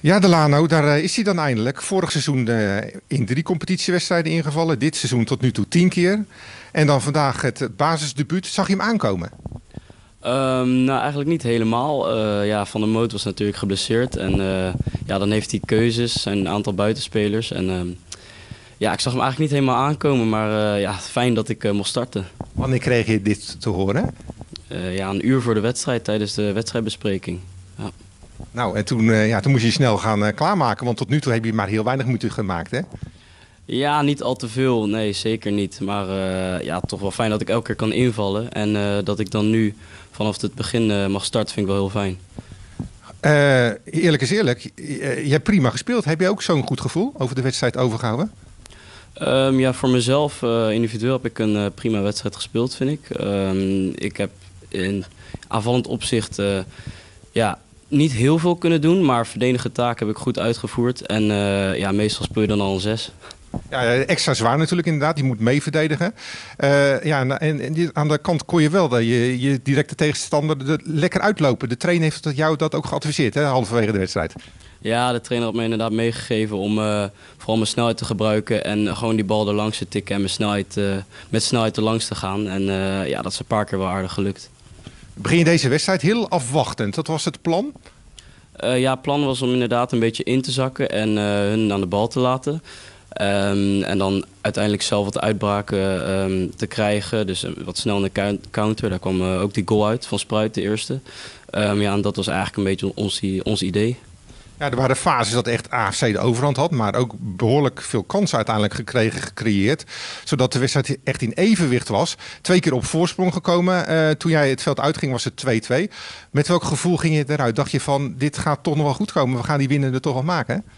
Ja, Delano, daar is hij dan eindelijk. Vorig seizoen in 3 competitiewedstrijden ingevallen. Dit seizoen tot nu toe 10 keer. En dan vandaag het basisdebuut. Zag je hem aankomen? Nou, eigenlijk niet helemaal. Ja, Van der Moot was natuurlijk geblesseerd. En ja, dan heeft hij keuzes, zijn een aantal buitenspelers. En ja, ik zag hem eigenlijk niet helemaal aankomen. Maar ja, fijn dat ik mocht starten. Wanneer kreeg je dit te horen? Ja, een uur voor de wedstrijd tijdens de wedstrijdbespreking. Ja. Nou, en toen moest je snel gaan klaarmaken. Want tot nu toe heb je maar heel weinig minuten gemaakt, hè? Ja, niet al te veel. Nee, zeker niet. Maar ja, toch wel fijn dat ik elke keer kan invallen. En dat ik dan nu vanaf het begin mag starten, vind ik wel heel fijn. Eerlijk is eerlijk, je hebt prima gespeeld. Heb je ook zo'n goed gevoel over de wedstrijd overgehouden? Ja, voor mezelf individueel heb ik een prima wedstrijd gespeeld, vind ik. Ik heb in aanvallend opzicht ja, niet heel veel kunnen doen, maar verdedigende taken heb ik goed uitgevoerd. En ja, meestal speel je dan al een 6. Ja, extra zwaar natuurlijk inderdaad. Die moet mee verdedigen. Ja, en aan de kant kon je wel je directe tegenstander lekker uitlopen. De trainer heeft jou dat ook geadviseerd, hè, halverwege de wedstrijd. Ja, de trainer had me inderdaad meegegeven om vooral mijn snelheid te gebruiken en gewoon die bal erlangs te tikken en met snelheid erlangs te gaan. En ja, dat is een paar keer wel aardig gelukt. Begin je deze wedstrijd heel afwachtend. Dat was het plan? Ja, het plan was om inderdaad een beetje in te zakken en hun aan de bal te laten. En dan uiteindelijk zelf wat uitbraken te krijgen. Dus wat snel in de counter. Daar kwam ook die goal uit van Spruit, de eerste. Ja, en dat was eigenlijk een beetje ons idee. Ja, er waren fases dat echt AFC de overhand had, maar ook behoorlijk veel kansen uiteindelijk gecreëerd. Zodat de wedstrijd echt in evenwicht was. 2 keer op voorsprong gekomen. Toen jij het veld uitging was het 2-2. Met welk gevoel ging je eruit? Dacht je van, dit gaat toch nog wel goed komen. We gaan die winnende toch wel maken, hè?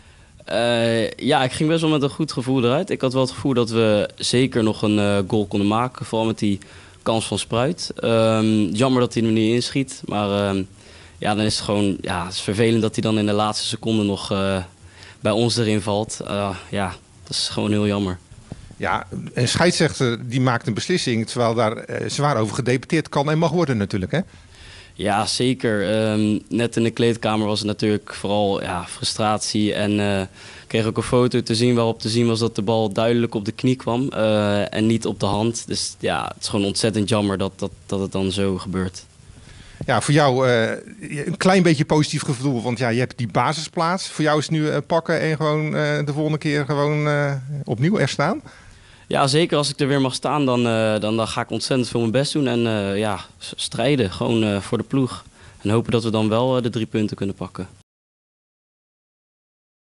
Ja, ik ging best wel met een goed gevoel eruit. Ik had wel het gevoel dat we zeker nog een goal konden maken. Vooral met die kans van Spruit. Jammer dat hij er niet inschiet. Maar ja, dan is het gewoon het is vervelend dat hij dan in de laatste seconde nog bij ons erin valt. Ja, dat is gewoon heel jammer. Ja, een scheidsrechter die maakt een beslissing, terwijl daar zwaar over gedebatteerd kan en mag worden natuurlijk, hè? Ja, zeker. Net in de kleedkamer was het natuurlijk vooral frustratie. En kreeg ook een foto te zien waarop te zien was dat de bal duidelijk op de knie kwam en niet op de hand. Dus ja, het is gewoon ontzettend jammer dat het dan zo gebeurt. Ja, voor jou een klein beetje positief gevoel, want ja, je hebt die basisplaats. Voor jou is het nu pakken en gewoon de volgende keer gewoon opnieuw er staan? Ja, zeker als ik er weer mag staan, dan ga ik ontzettend veel mijn best doen. En ja, strijden, gewoon voor de ploeg. En hopen dat we dan wel de 3 punten kunnen pakken.